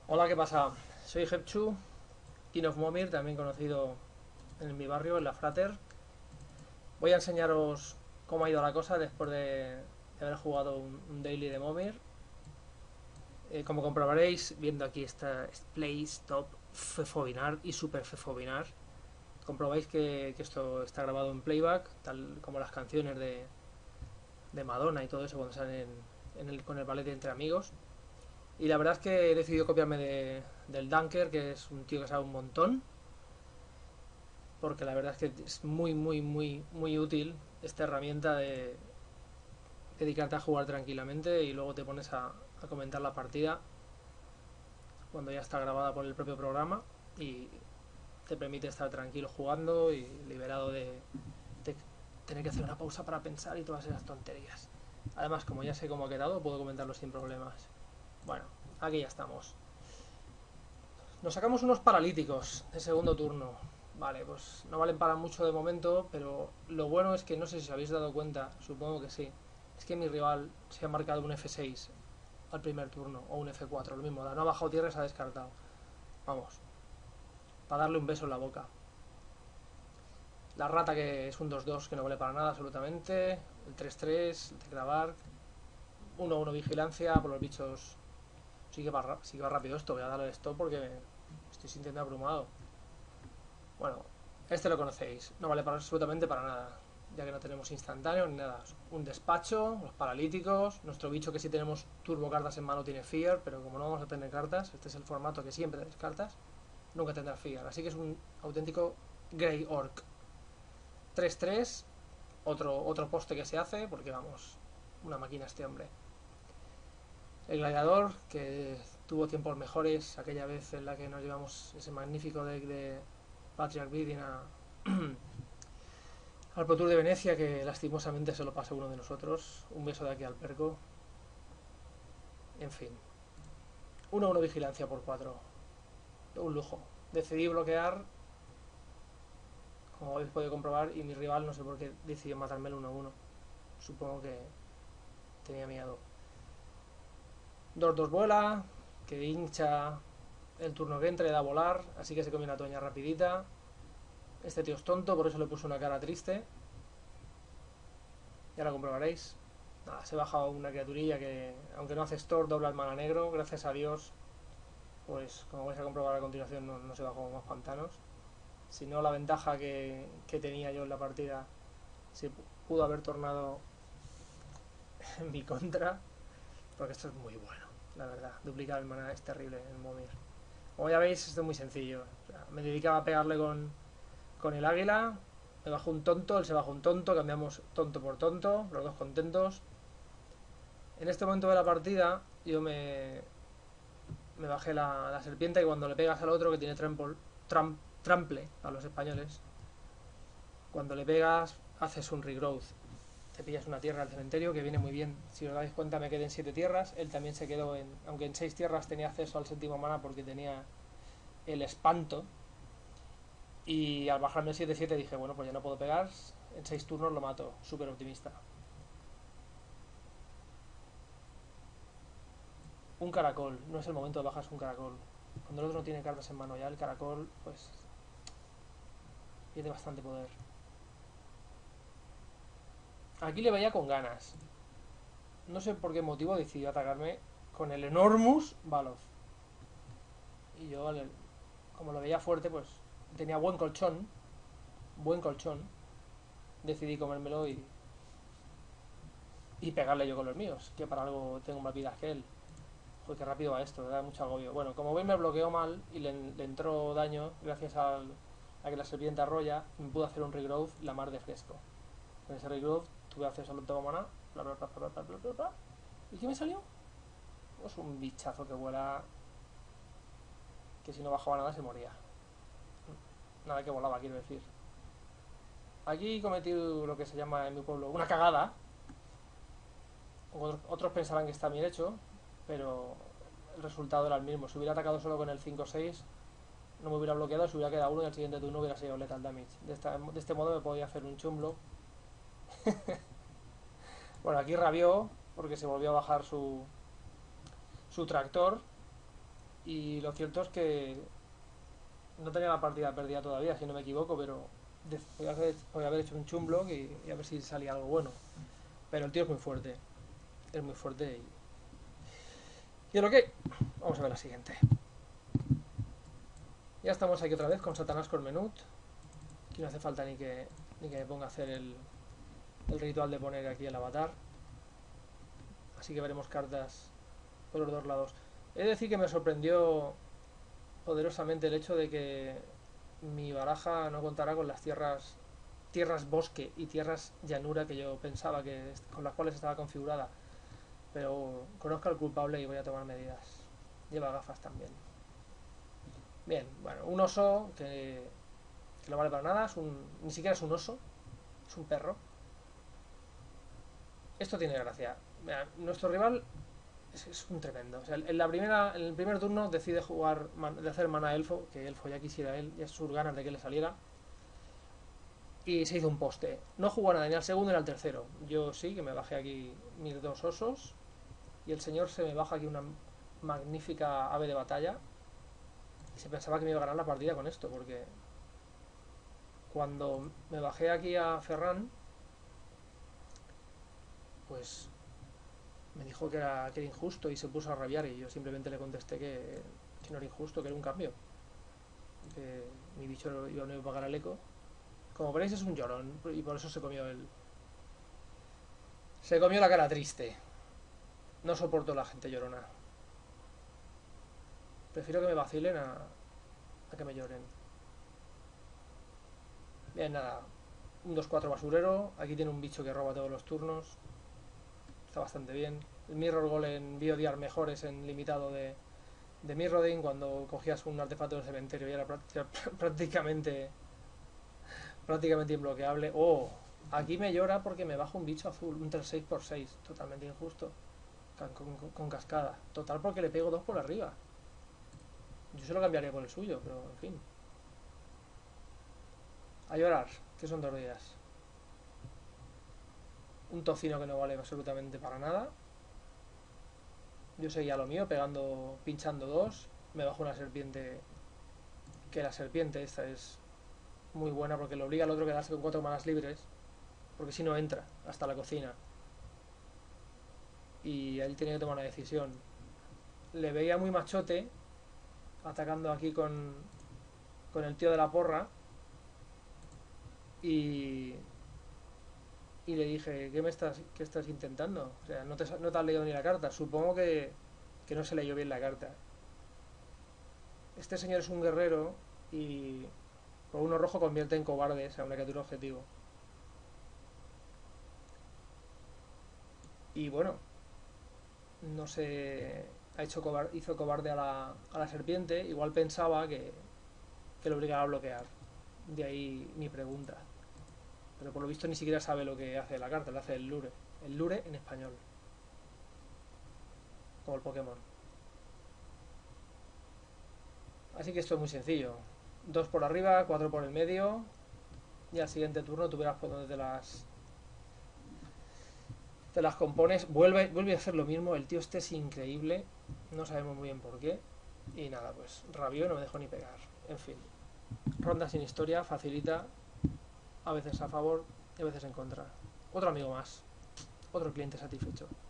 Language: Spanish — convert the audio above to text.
Hola, ¿qué pasa? Soy Hepchu, King of Momir, también conocido en mi barrio, en la Frater. Voy a enseñaros cómo ha ido la cosa después de haber jugado un daily de Momir. Como comprobaréis, viendo aquí esta Play, Stop, Fefobinar y Super Fefobinar, comprobáis que esto está grabado en playback, tal como las canciones de Madonna y todo eso cuando salen con el ballet entre amigos. Y la verdad es que he decidido copiarme del Dunker, que es un tío que sabe un montón, porque la verdad es que es muy útil esta herramienta de dedicarte a jugar tranquilamente y luego te pones a comentar la partida cuando ya está grabada por el propio programa y te permite estar tranquilo jugando y liberado de tener que hacer una pausa para pensar y todas esas tonterías. Además, como ya sé cómo ha quedado, puedo comentarlo sin problemas. Bueno, aquí ya estamos. Nos sacamos unos paralíticos de segundo turno. Vale, pues no valen para mucho de momento, pero lo bueno es que no sé si os habéis dado cuenta, supongo que sí, es que mi rival se ha marcado un F6 al primer turno, o un F4, lo mismo, no ha bajado tierra y se ha descartado. Vamos, para darle un beso en la boca. La rata que es un 2-2 que no vale para nada absolutamente, el 3-3, el Teclabar, 1-1 vigilancia por los bichos. Sí que va rápido esto, voy a darle stop porque me estoy sintiendo abrumado. Bueno, este lo conocéis, no vale para absolutamente para nada, ya que no tenemos instantáneo ni nada. Un despacho, los paralíticos, nuestro bicho que si tenemos turbo cartas en mano tiene fear, pero como no vamos a tener cartas, este es el formato que siempre tenéis cartas, nunca tendrá fear. Así que es un auténtico Grey Orc. 3-3, otro poste que se hace, porque vamos, una máquina este hombre. El gladiador, que tuvo tiempos mejores aquella vez en la que nos llevamos ese magnífico deck de Patriarch Bidding al Pro Tour de Venecia, que lastimosamente se lo pasa uno de nosotros. Un beso de aquí al perco. En fin. 1-1 vigilancia por 4. Un lujo. Decidí bloquear, como habéis podido comprobar, y mi rival no sé por qué decidió matarme el 1-1. Supongo que tenía miedo. 2-2 vuela, que hincha el turno que entra y da a volar, así que se come una toña rapidita. Este tío es tonto, por eso le puse una cara triste. Ya lo comprobaréis. Nada, se baja una criaturilla que, aunque no hace store, dobla el mana negro. Gracias a Dios, pues como vais a comprobar a continuación, no se bajó más pantanos. Si no, la ventaja que tenía yo en la partida se pudo haber tornado en mi contra, porque esto es muy bueno, la verdad. Duplicar el mana es terrible en Momir. Como ya veis, esto es muy sencillo. O sea, me dedicaba a pegarle con el águila, me bajó un tonto, él se bajó un tonto, cambiamos tonto por tonto, los dos contentos. En este momento de la partida, me bajé la serpiente, que cuando le pegas al otro que tiene trample a los españoles, cuando le pegas haces un regrowth. Te pillas una tierra al cementerio que viene muy bien. Si os dais cuenta me quedé en 7 tierras, él también se quedó en... Aunque en 6 tierras tenía acceso al séptimo mana porque tenía el espanto. Y al bajarme el 7-7 dije, bueno, pues ya no puedo pegar, en 6 turnos lo mato. Súper optimista. Un caracol, no es el momento de bajarse un caracol. Cuando el otro no tiene cartas en mano ya, el caracol pues tiene bastante poder. Aquí le veía con ganas. No sé por qué motivo decidió atacarme con el Enormous Baloth. Y yo, como lo veía fuerte, pues tenía buen colchón, decidí comérmelo y pegarle yo con los míos, que para algo tengo más vidas que él. Joder, qué rápido va esto, da mucho agobio. Bueno, como veis me bloqueó mal y le entró daño gracias a que la serpiente arrolla y me pudo hacer un regrowth la mar de fresco. Con ese regrowth tuve acceso al octavo mana, bla bla bla bla bla bla bla bla. ¿Y qué me salió? Pues un bichazo que vuela, que si no bajaba nada se moría. Nada que volaba, quiero decir. Aquí cometí lo que se llama en mi pueblo una cagada. Otros pensarán que está bien hecho, pero el resultado era el mismo. Si hubiera atacado solo con el 5-6, no me hubiera bloqueado, se hubiera quedado uno y al siguiente turno hubiera sido lethal damage. De este modo me podía hacer un chumblo. Bueno, aquí rabió porque se volvió a bajar su tractor Y lo cierto es que no tenía la partida perdida todavía, si no me equivoco, pero podía haber hecho un chumblog y a ver si salía algo bueno. Pero el tío es muy fuerte y lo que vamos a ver la siguiente. Ya estamos aquí otra vez con Satanás Cormenut. Aquí no hace falta ni que me ponga a hacer el ritual de poner aquí el avatar. Así que veremos cartas por los dos lados. He de decir que me sorprendió poderosamente el hecho de que mi baraja no contará con las tierras bosque y tierras llanura que yo pensaba con las cuales estaba configurada. Pero conozco al culpable y voy a tomar medidas. Lleva gafas también. Bien, bueno, un oso que no vale para nada, ni siquiera es un oso, es un perro. Esto tiene gracia. Mira, nuestro rival es un tremendo. O sea, en el primer turno decide de hacer mana elfo, que elfo ya quisiera él, ya sus ganas de que le saliera. Y se hizo un poste. No jugó nada ni al segundo ni al tercero. Yo sí, que me bajé aquí mis dos osos. Y el señor se me baja aquí una magnífica ave de batalla. Y se pensaba que me iba a ganar la partida con esto, porque cuando me bajé aquí a Ferran, pues me dijo que era injusto y se puso a rabiar y yo simplemente le contesté que no era injusto, que era un cambio. Que mi bicho no iba a pagar al eco. Como veréis es un llorón y por eso se comió la cara triste. No soporto la gente llorona. Prefiero que me vacilen a que me lloren. Bien, nada. Un 2-4 basurero. Aquí tiene un bicho que roba todos los turnos. Está bastante bien. El Mirror Golem vio días mejores en limitado de Mirroding, cuando cogías un artefacto del cementerio y era prácticamente imbloqueable. Oh, aquí me llora porque me bajo un bicho azul, un 6x6, totalmente injusto. Con cascada. Total porque le pego 2 por arriba. Yo se lo cambiaría por el suyo, pero en fin. A llorar, que son 2 días. Un tocino que no vale absolutamente para nada. Yo seguía lo mío, pinchando 2. Me bajo una serpiente. Que la serpiente esta es muy buena porque le obliga al otro a quedarse con 4 manas libres. Porque si no entra hasta la cocina. Y él tenía que tomar una decisión. Le veía muy machote, atacando aquí con el tío de la porra. Y le dije, ¿qué estás intentando? O sea, no te has leído ni la carta. Supongo que no se leyó bien la carta. Este señor es un guerrero y por uno rojo convierte en cobardes a una criatura objetivo. Y bueno, no sé, hizo cobarde a la serpiente. Igual pensaba que le obligaba a bloquear. De ahí mi pregunta. Pero por lo visto ni siquiera sabe lo que hace la carta, le hace el lure. El lure en español. Como el Pokémon. Así que esto es muy sencillo. 2 por arriba, 4 por el medio. Y al siguiente turno tú verás por dónde te las compones. Vuelve a hacer lo mismo. El tío este es increíble. No sabemos muy bien por qué. Y nada, pues rabió y no me dejó ni pegar. En fin. Ronda sin historia, facilita. A veces a favor y a veces en contra. Otro amigo más. Otro cliente satisfecho.